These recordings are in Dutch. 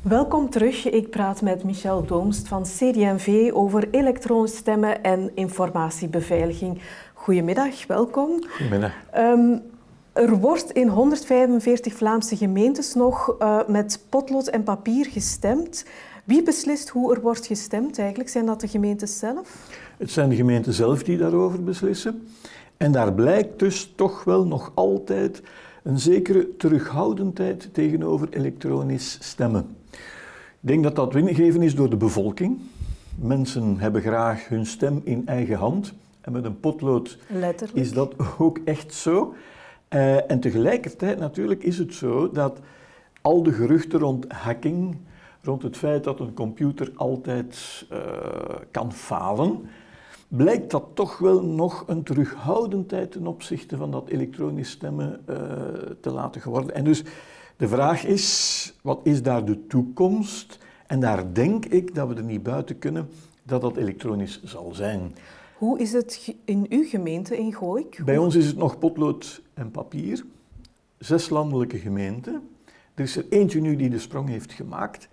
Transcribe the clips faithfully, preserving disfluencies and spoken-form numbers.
Welkom terug. Ik praat met Michel Doomst van C D M V over elektronische stemmen en informatiebeveiliging. Goedemiddag, welkom. Goedemiddag. Um, er wordt in honderdvijfenveertig Vlaamse gemeentes nog uh, met potlood en papier gestemd. Wie beslist hoe er wordt gestemd eigenlijk? Zijn dat de gemeentes zelf? Het zijn de gemeenten zelf die daarover beslissen. En daar blijkt dus toch wel nog altijd een zekere terughoudendheid tegenover elektronisch stemmen. Ik denk dat dat ingegeven is door de bevolking. Mensen hebben graag hun stem in eigen hand. En met een potlood Letterlijk. Is dat ook echt zo. Uh, en tegelijkertijd natuurlijk is het zo dat al de geruchten rond hacking, rond het feit dat een computer altijd uh, kan falen, blijkt dat toch wel nog een terughoudendheid ten opzichte van dat elektronisch stemmen uh, te laten geworden. En dus de vraag is, wat is daar de toekomst? En daar denk ik dat we er niet buiten kunnen dat dat elektronisch zal zijn. Hoe is het in uw gemeente in Gooik? Bij ons is het nog potlood en papier. Zes landelijke gemeenten. Er is er eentje nu die de sprong heeft gemaakt.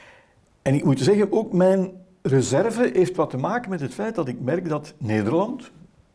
En ik moet zeggen, ook mijn reserve heeft wat te maken met het feit dat ik merk dat Nederland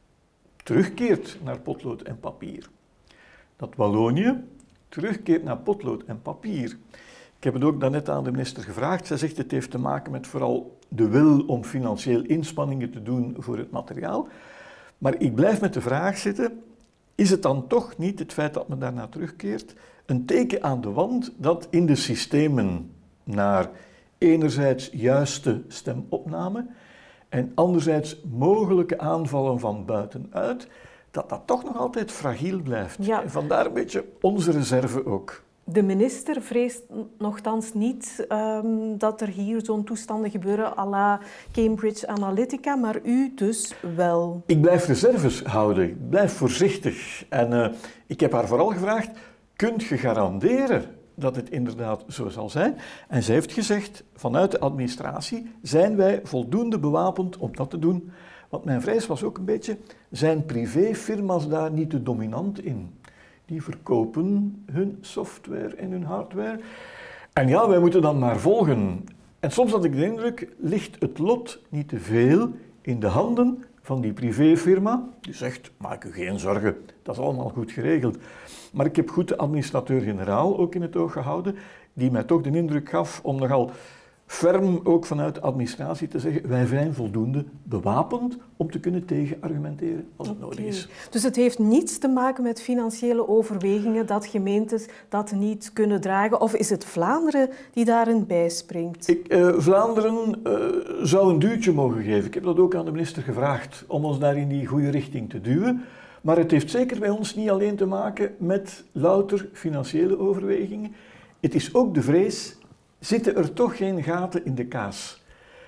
terugkeert naar potlood en papier. Dat Wallonië terugkeert naar potlood en papier. Ik heb het ook daarnet aan de minister gevraagd. Zij zegt het heeft te maken met vooral de wil om financieel inspanningen te doen voor het materiaal. Maar ik blijf met de vraag zitten, is het dan toch niet het feit dat men daarna terugkeert een teken aan de wand dat in de systemen naar enerzijds juiste stemopname en anderzijds mogelijke aanvallen van buitenuit, dat dat toch nog altijd fragiel blijft. Ja. En vandaar een beetje onze reserve ook. De minister vreest nogthans niet um, dat er hier zo'n toestanden gebeuren à la Cambridge Analytica, maar u dus wel. Ik blijf reserves houden, ik blijf voorzichtig. En uh, ik heb haar vooral gevraagd, kunt je garanderen dat het inderdaad zo zal zijn? En zij heeft gezegd, vanuit de administratie zijn wij voldoende bewapend om dat te doen. Want mijn vrees was ook een beetje, zijn privéfirma's daar niet te dominant in? Die verkopen hun software en hun hardware. En ja, wij moeten dan maar volgen. En soms had ik de indruk, ligt het lot niet te veel in de handen van die privéfirma, die zegt, maak u geen zorgen, dat is allemaal goed geregeld. Maar ik heb goed de administrateur-generaal ook in het oog gehouden, die mij toch de indruk gaf om nogal ferm ook vanuit de administratie te zeggen, wij zijn voldoende bewapend om te kunnen tegenargumenteren als het okay. nodig is. Dus het heeft niets te maken met financiële overwegingen dat gemeentes dat niet kunnen dragen, of is het Vlaanderen die daarin bijspringt? Ik, uh, Vlaanderen uh, zou een duwtje mogen geven. Ik heb dat ook aan de minister gevraagd om ons daar in die goede richting te duwen. Maar het heeft zeker bij ons niet alleen te maken met louter financiële overwegingen. Het is ook de vrees, zitten er toch geen gaten in de kaas?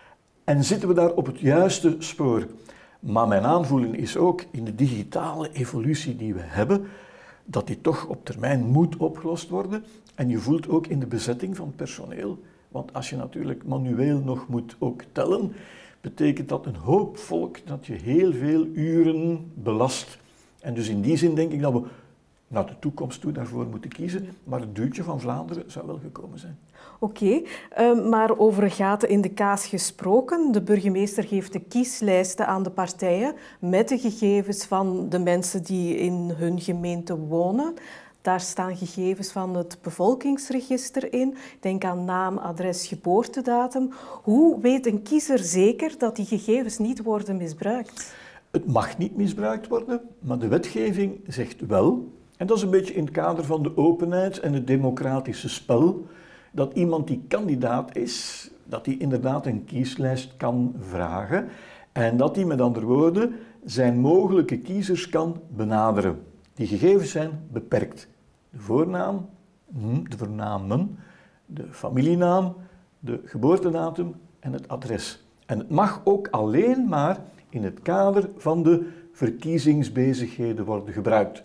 En zitten we daar op het juiste spoor? Maar mijn aanvoeling is ook in de digitale evolutie die we hebben, dat die toch op termijn moet opgelost worden. En je voelt ook in de bezetting van het personeel, want als je natuurlijk manueel nog moet ook tellen, betekent dat een hoop volk dat je heel veel uren belast. En dus in die zin denk ik dat we naar de toekomst toe daarvoor moeten kiezen, maar het duwtje van Vlaanderen zou wel gekomen zijn. Oké, okay, uh, maar over gaten in de kaas gesproken. De burgemeester geeft de kieslijsten aan de partijen met de gegevens van de mensen die in hun gemeente wonen. Daar staan gegevens van het bevolkingsregister in. Denk aan naam, adres, geboortedatum. Hoe weet een kiezer zeker dat die gegevens niet worden misbruikt? Het mag niet misbruikt worden, maar de wetgeving zegt wel, en dat is een beetje in het kader van de openheid en het democratische spel, dat iemand die kandidaat is, dat hij inderdaad een kieslijst kan vragen en dat hij met andere woorden zijn mogelijke kiezers kan benaderen. Die gegevens zijn beperkt. De voornaam, de voornamen, de familienaam, de geboortedatum en het adres. En het mag ook alleen maar in het kader van de verkiezingsbezigheden worden gebruikt.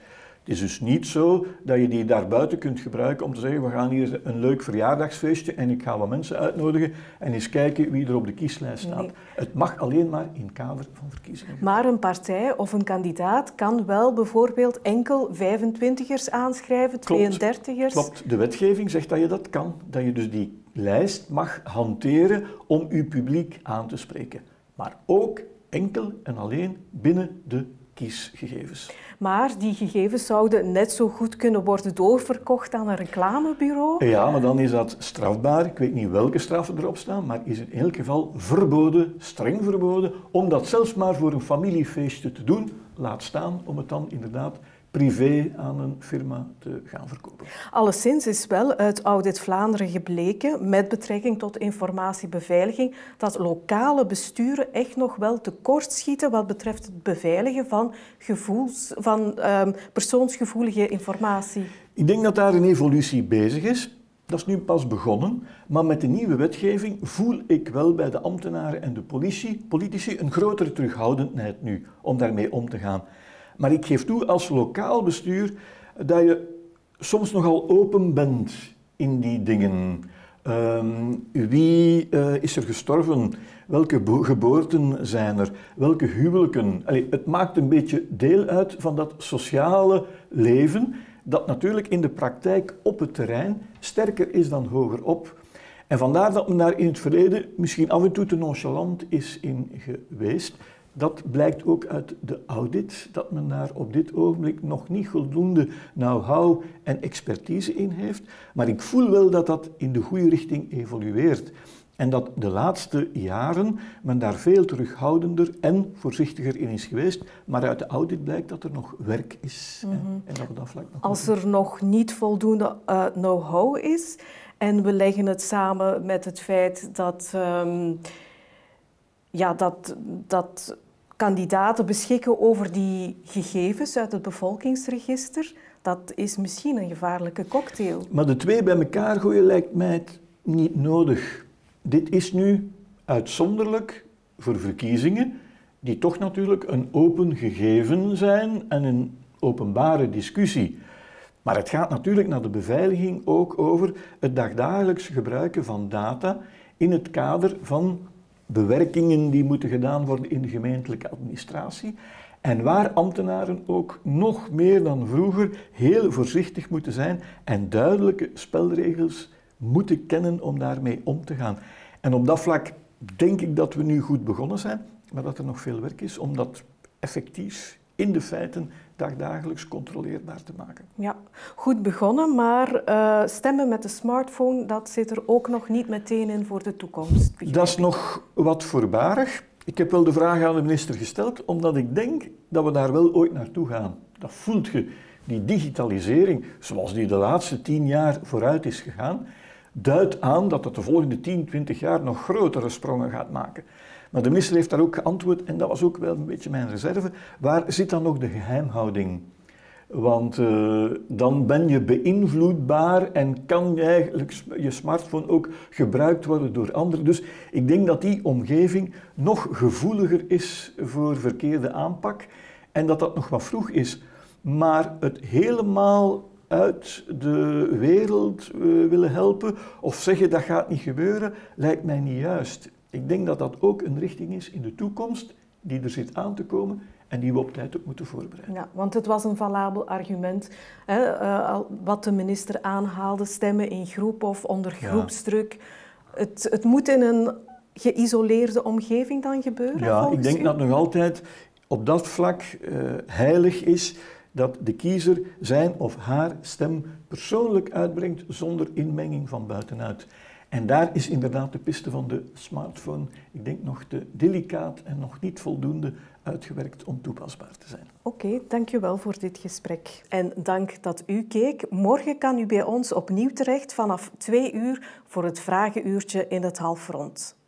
Het is dus niet zo dat je die daarbuiten kunt gebruiken om te zeggen, we gaan hier een leuk verjaardagsfeestje en ik ga wat mensen uitnodigen en eens kijken wie er op de kieslijst staat. Nee. Het mag alleen maar in kader van verkiezingen. Maar een partij of een kandidaat kan wel bijvoorbeeld enkel vijfentwintigers aanschrijven, tweeëndertigers. Klopt, de wetgeving zegt dat je dat kan. Dat je dus die lijst mag hanteren om je publiek aan te spreken. Maar ook enkel en alleen binnen de kiesgegevens. Maar die gegevens zouden net zo goed kunnen worden doorverkocht aan een reclamebureau? Ja, maar dan is dat strafbaar. Ik weet niet welke straffen erop staan, maar is in elk geval verboden, streng verboden, om dat zelfs maar voor een familiefeestje te doen. Laat staan om het dan inderdaad privé aan een firma te gaan verkopen. Alleszins is wel uit Audit Vlaanderen gebleken, met betrekking tot informatiebeveiliging, dat lokale besturen echt nog wel tekortschieten wat betreft het beveiligen van, gevoels, van um, persoonsgevoelige informatie. Ik denk dat daar een evolutie bezig is. Dat is nu pas begonnen, maar met de nieuwe wetgeving voel ik wel bij de ambtenaren en de politie, politici een grotere terughoudendheid nu om daarmee om te gaan. Maar ik geef toe als lokaal bestuur dat je soms nogal open bent in die dingen. Um, wie uh, is er gestorven? Welke geboorten zijn er? Welke huwelijken? Allee, het maakt een beetje deel uit van dat sociale leven dat natuurlijk in de praktijk op het terrein sterker is dan hogerop. En vandaar dat men daar in het verleden misschien af en toe te nonchalant is in geweest. Dat blijkt ook uit de audit, dat men daar op dit ogenblik nog niet voldoende know-how en expertise in heeft. Maar ik voel wel dat dat in de goede richting evolueert. En dat de laatste jaren men daar veel terughoudender en voorzichtiger in is geweest. Maar uit de audit blijkt dat er nog werk is. Mm-hmm. En dat we dat vlak nog Als er nog niet voldoende uh, know-how is en we leggen het samen met het feit dat... Um, Ja, dat, dat kandidaten beschikken over die gegevens uit het bevolkingsregister, dat is misschien een gevaarlijke cocktail. Maar de twee bij elkaar gooien lijkt mij niet nodig. Dit is nu uitzonderlijk voor verkiezingen, die toch natuurlijk een open gegeven zijn en een openbare discussie. Maar het gaat natuurlijk naar de beveiliging ook over het dagdagelijks gebruiken van data in het kader van bewerkingen die moeten gedaan worden in de gemeentelijke administratie en waar ambtenaren ook nog meer dan vroeger heel voorzichtig moeten zijn en duidelijke spelregels moeten kennen om daarmee om te gaan. En op dat vlak denk ik dat we nu goed begonnen zijn, maar dat er nog veel werk is om dat effectief in de feiten dagdagelijks controleerbaar te maken. Ja, goed begonnen, maar uh, stemmen met de smartphone, dat zit er ook nog niet meteen in voor de toekomst. Dat is nog wat voorbarig. Ik heb wel de vraag aan de minister gesteld, omdat ik denk dat we daar wel ooit naartoe gaan. Dat voelt je. Die digitalisering, zoals die de laatste tien jaar vooruit is gegaan, duidt aan dat het de volgende tien, twintig jaar nog grotere sprongen gaat maken. Maar de minister heeft daar ook geantwoord, en dat was ook wel een beetje mijn reserve, waar zit dan nog de geheimhouding? Want uh, dan ben je beïnvloedbaar en kan je eigenlijk je smartphone ook gebruikt worden door anderen. Dus ik denk dat die omgeving nog gevoeliger is voor verkeerde aanpak en dat dat nog wat vroeg is. Maar het helemaal uit de wereld uh, willen helpen of zeggen dat gaat niet gebeuren, lijkt mij niet juist. Ik denk dat dat ook een richting is in de toekomst die er zit aan te komen en die we op tijd ook moeten voorbereiden. Ja, want het was een valabel argument, hè, uh, wat de minister aanhaalde, stemmen in groep of onder groepsdruk. Ja. Het, het moet in een geïsoleerde omgeving dan gebeuren? Ja, ik denk u? dat nog altijd op dat vlak uh, heilig is dat de kiezer zijn of haar stem persoonlijk uitbrengt zonder inmenging van buitenuit. En daar is inderdaad de piste van de smartphone, ik denk, nog te delicaat en nog niet voldoende uitgewerkt om toepasbaar te zijn. Oké, okay, dank je wel voor dit gesprek. En dank dat u keek. Morgen kan u bij ons opnieuw terecht vanaf twee uur voor het Vragenuurtje in het Halfrond.